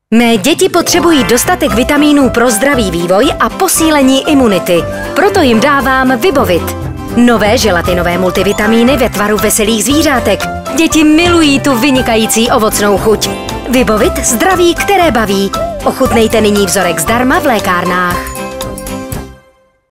Mé děti potřebují dostatek vitamínů pro zdravý vývoj a posílení imunity. Proto jim dávám Vibovit. Nové želatinové multivitamíny ve tvaru veselých zvířátek. Děti milují tu vynikající ovocnou chuť. Vibovit, zdraví, které baví. Ochutnejte nyní vzorek zdarma v lékárnách.